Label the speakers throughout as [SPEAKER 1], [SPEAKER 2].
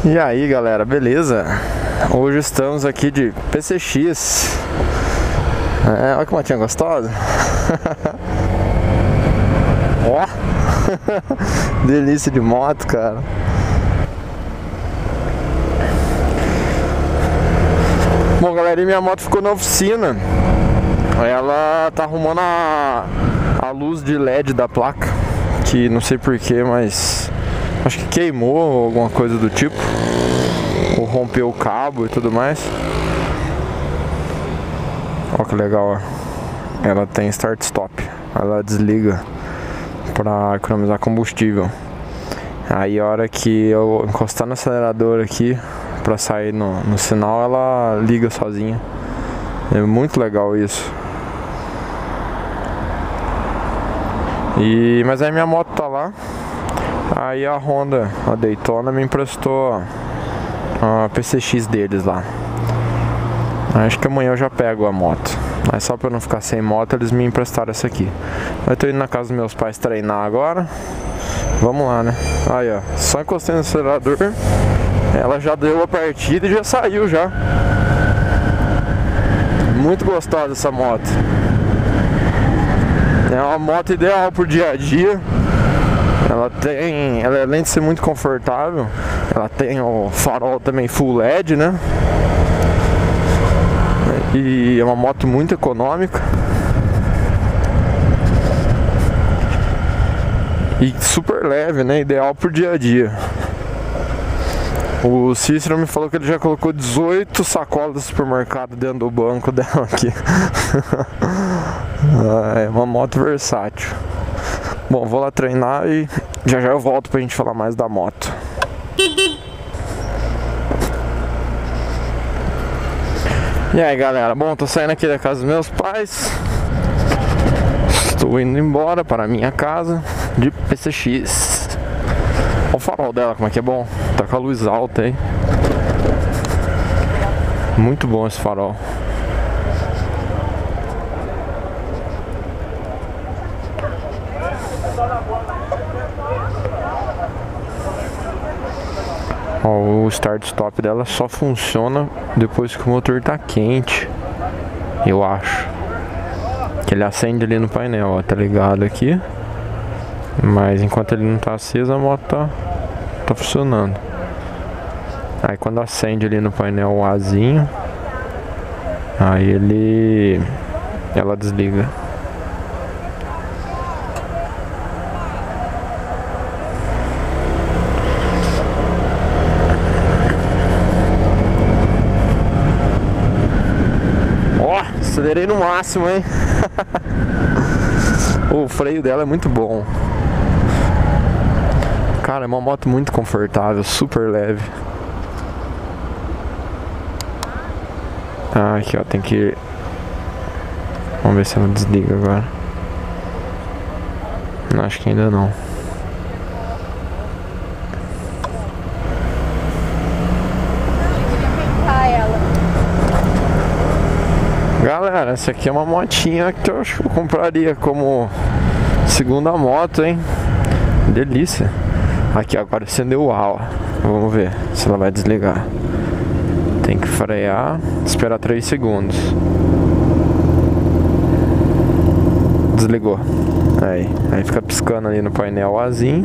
[SPEAKER 1] E aí galera, beleza? Hoje estamos aqui de PCX. Olha que motinha gostosa. Ó, delícia de moto, cara. Bom galera, minha moto ficou na oficina. Ela tá arrumando a luz de LED da placa, que não sei porquê, mas acho que queimou ou alguma coisa do tipo, ou rompeu o cabo e tudo mais. Olha que legal, ó. Ela tem start stop, ela desliga para economizar combustível. Aí a hora que eu encostar no acelerador aqui para sair no sinal, ela liga sozinha. É muito legal isso. Mas aí minha moto tá lá. Aí a Honda, a Daytona, me emprestou a PCX deles lá. Acho que amanhã eu já pego a moto. Mas só pra não ficar sem moto, eles me emprestaram essa aqui. Eu tô indo na casa dos meus pais treinar agora. Vamos lá, né? Aí ó, só encostei no acelerador, ela já deu a partida e já saiu já. Muito gostosa essa moto. É uma moto ideal pro dia a dia. Ela além de ser muito confortável, ela tem o farol também full LED, né? E é uma moto muito econômica. E super leve, né? Ideal pro dia a dia. O Cícero me falou que ele já colocou 18 sacolas do supermercado dentro do banco dela aqui. É uma moto versátil. Bom, vou lá treinar e já eu volto pra gente falar mais da moto. E aí galera, bom, tô saindo aqui da casa dos meus pais. Estou indo embora para a minha casa de PCX. Olha o farol dela, como é que é bom. Tá com a luz alta aí. Muito bom esse farol. Ó, o start stop dela só funciona depois que o motor tá quente, eu acho. Que ele acende ali no painel, ó, tá ligado aqui. Mas enquanto ele não tá aceso, a moto tá funcionando. Aí quando acende ali no painel o Azinho, aí ela desliga. Ó, acelerei no máximo, hein? O freio dela é muito bom. Cara, é uma moto muito confortável, super leve. Ah, aqui ó, tem que... Vamos ver se ela desliga agora. Não, acho que ainda não. Galera, essa aqui é uma motinha que eu acho que eu compraria como segunda moto, hein? Delícia. Aqui agora acendeu o A, ó. Vamos ver se ela vai desligar. Tem que frear, esperar 3 segundos. Desligou. Aí fica piscando ali no painel Azinho.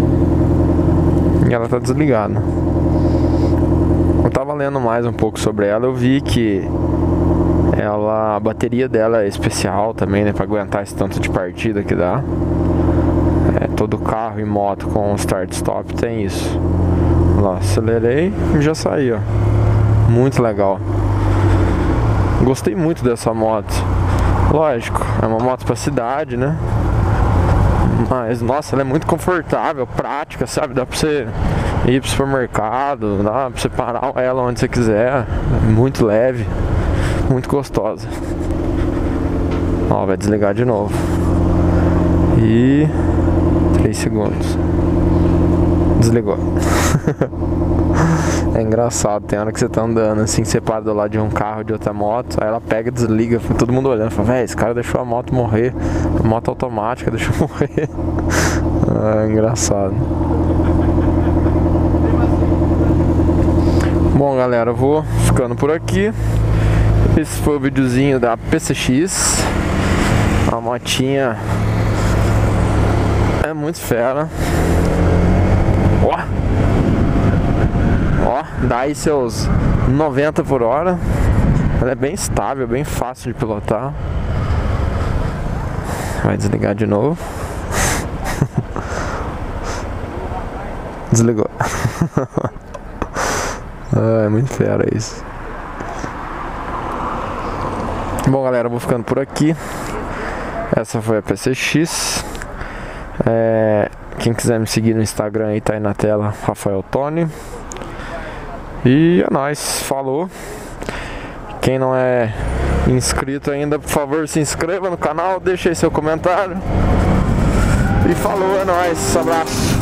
[SPEAKER 1] E ela tá desligada. Eu tava lendo mais um pouco sobre ela, eu vi que a bateria dela é especial também, né? Pra aguentar esse tanto de partida que dá. Todo carro e moto com start stop tem isso. Lá, acelerei e já saí, ó. Muito legal. Gostei muito dessa moto. Lógico, é uma moto pra cidade, né? Mas, nossa, ela é muito confortável, prática, sabe? Dá pra você ir pro supermercado, dá pra você parar ela onde você quiser. É muito leve, muito gostosa. Ó, vai desligar de novo. E... 3 segundos. Desligou. É engraçado, tem hora que você tá andando assim, você para do lado de um carro, de outra moto, aí ela pega e desliga, fica todo mundo olhando, fala, véi, esse cara deixou a moto morrer, a moto automática deixou morrer. É engraçado. Bom, galera, eu vou ficando por aqui. Esse foi o videozinho da PCX. A motinha é muito fera. Ó, dá aí seus 90 por hora. Ela é bem estável, bem fácil de pilotar. Vai desligar de novo. Desligou. É muito fera isso. Bom, galera, eu vou ficando por aqui. Essa foi a PCX. Quem quiser me seguir no Instagram aí, tá aí na tela, Rafael Tony. E é nóis, falou. Quem não é inscrito ainda, por favor, se inscreva no canal, deixa aí seu comentário. E falou, é nóis, abraço.